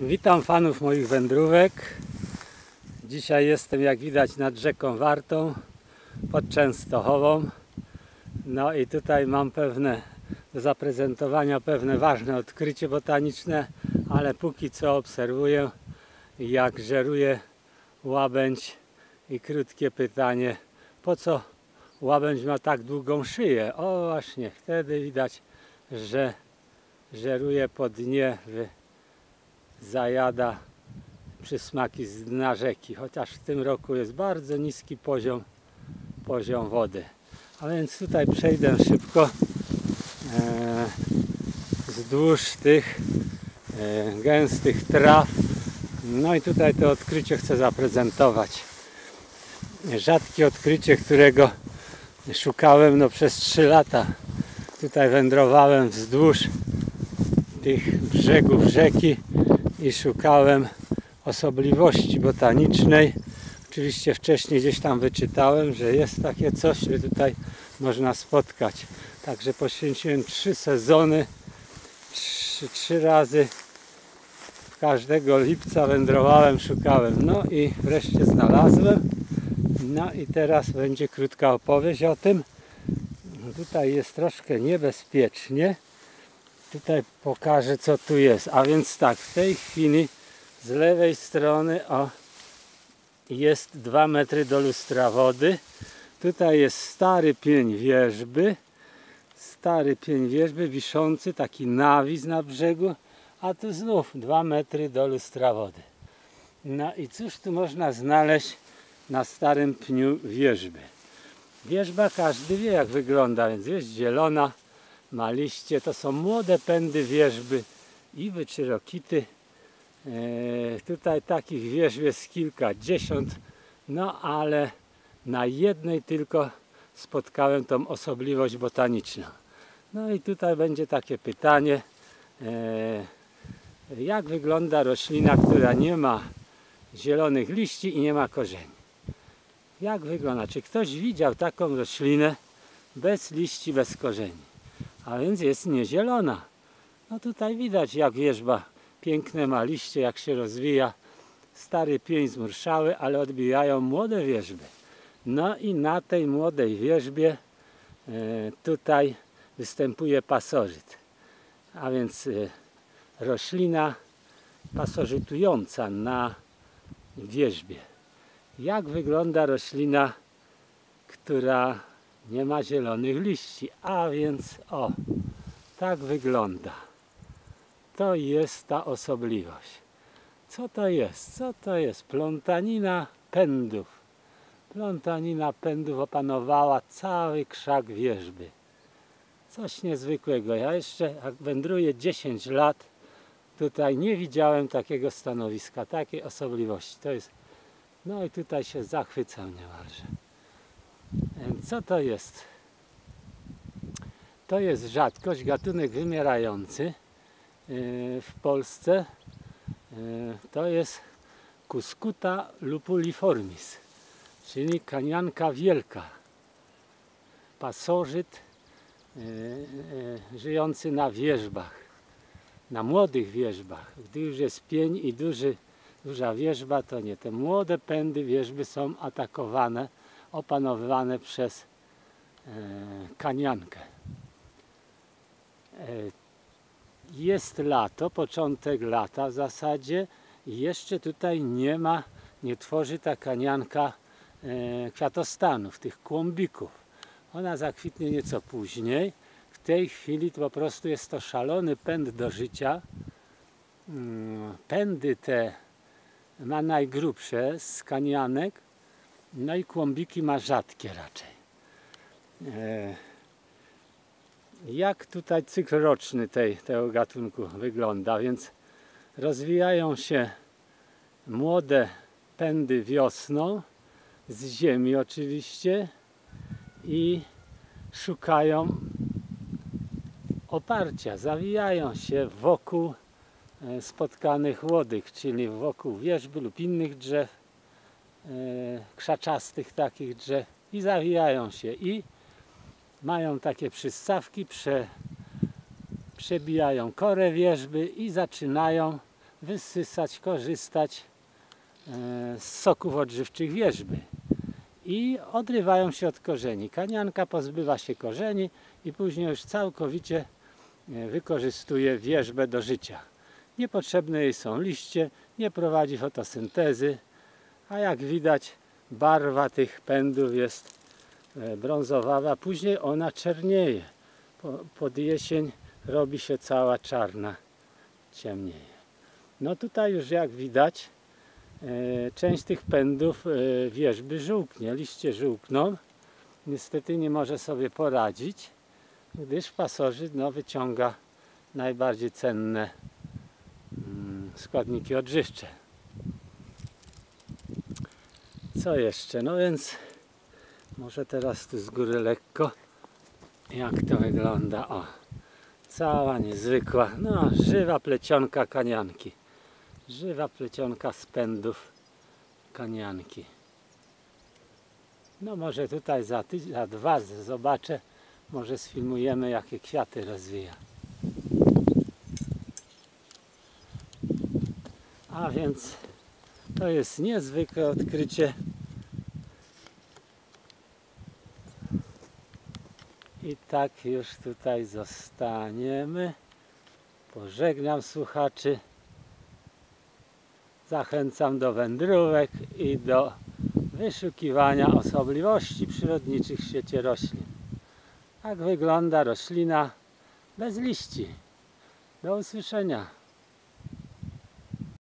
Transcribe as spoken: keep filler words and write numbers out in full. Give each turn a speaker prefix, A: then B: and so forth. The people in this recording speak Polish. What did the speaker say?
A: Witam fanów moich wędrówek. Dzisiaj jestem, jak widać, nad rzeką Wartą pod Częstochową. No i tutaj mam pewne do zaprezentowania pewne ważne odkrycie botaniczne, ale póki co obserwuję, jak żeruje łabędź. I krótkie pytanie, po co łabędź ma tak długą szyję? O właśnie, wtedy widać, że żeruje po dnie, zajada przysmaki z dna rzeki, chociaż w tym roku jest bardzo niski poziom, poziom wody. A więc tutaj przejdę szybko e, wzdłuż tych e, gęstych traw. No i tutaj to odkrycie chcę zaprezentować. Rzadkie odkrycie, którego szukałem no, przez trzy lata. Tutaj wędrowałem wzdłuż tych brzegów rzeki i szukałem osobliwości botanicznej. Oczywiście wcześniej gdzieś tam wyczytałem, że jest takie coś, że tutaj można spotkać. Także poświęciłem trzy sezony, trzy, trzy razy każdego lipca wędrowałem, szukałem. No i wreszcie znalazłem. No i teraz będzie krótka opowieść o tym. Tutaj jest troszkę niebezpiecznie. Tutaj pokażę, co tu jest. A więc tak, w tej chwili z lewej strony o, jest dwa metry do lustra wody. Tutaj jest stary pień wierzby. Stary pień wierzby wiszący, taki nawis na brzegu. A tu znów dwa metry do lustra wody. No i cóż tu można znaleźć na starym pniu wierzby? Wierzba każdy wie, jak wygląda, więc jest zielona, ma liście. To są młode pędy wierzby, iwy czy rokity. E, tutaj takich wierzb jest kilkadziesiąt, no ale na jednej tylko spotkałem tą osobliwość botaniczną. No i tutaj będzie takie pytanie, e, jak wygląda roślina, która nie ma zielonych liści i nie ma korzeni? Jak wygląda? Czy ktoś widział taką roślinę bez liści, bez korzeni? A więc jest niezielona. No tutaj widać, jak wierzba piękne ma liście, jak się rozwija. Stary pień zmurszały, ale odbijają młode wierzby. No i na tej młodej wierzbie e, tutaj występuje pasożyt. A więc e, roślina pasożytująca na wierzbie. Jak wygląda roślina, która nie ma zielonych liści? A więc o, tak wygląda. To jest ta osobliwość. Co to jest? Co to jest? Plątanina pędów. Plątanina pędów opanowała cały krzak wierzby. Coś niezwykłego. Ja jeszcze, jak wędruję dziesięć lat, tutaj nie widziałem takiego stanowiska, takiej osobliwości. To jest, no i tutaj się zachwycam niemalże. Co to jest? To jest rzadkość, gatunek wymierający w Polsce. To jest Cuscuta lupuliformis, czyli kanianka wielka. Pasożyt żyjący na wierzbach, na młodych wierzbach. Gdy już jest pień i duży, duża wierzba, to nie. Te młode pędy wierzby są atakowane, opanowywane przez e, kaniankę. E, jest lato, początek lata w zasadzie i jeszcze tutaj nie ma, nie tworzy ta kanianka e, kwiatostanów, tych kłąbików. Ona zakwitnie nieco później. W tej chwili to po prostu jest to szalony pęd do życia. Hmm, pędy te ma najgrubsze z kanianek, no i kłąbiki ma rzadkie raczej. E, jak tutaj cykl roczny tej, tego gatunku wygląda? Więc rozwijają się młode pędy wiosną, z ziemi oczywiście, i szukają oparcia, zawijają się wokół spotkanych łodych, czyli wokół wierzby lub innych drzew, e, krzaczastych takich drzew, i zawijają się i mają takie przystawki, prze, przebijają korę wierzby i zaczynają wysysać, korzystać z soków odżywczych wierzby i odrywają się od korzeni. Kanianka pozbywa się korzeni i później już całkowicie wykorzystuje wierzbę do życia. Niepotrzebne jej są liście, nie prowadzi fotosyntezy, a jak widać barwa tych pędów jest brązowawa, później ona czernieje. Pod jesień robi się cała czarna, ciemnieje. No tutaj już jak widać część tych pędów wierzby żółknie, liście żółkną. Niestety nie może sobie poradzić, gdyż pasożyt no, wyciąga najbardziej cenne składniki odżywcze. Co jeszcze? No więc może teraz tu z góry lekko jak to wygląda. O, cała niezwykła, no żywa plecionka kanianki. Żywa plecionka z pędów kanianki. No może tutaj za, za dwa zobaczę, może sfilmujemy jakie kwiaty rozwija. A więc to jest niezwykłe odkrycie. I tak już tutaj zostaniemy. Pożegnam słuchaczy. Zachęcam do wędrówek i do wyszukiwania osobliwości przyrodniczych w świecie roślin. Tak wygląda roślina bez liści. Do usłyszenia.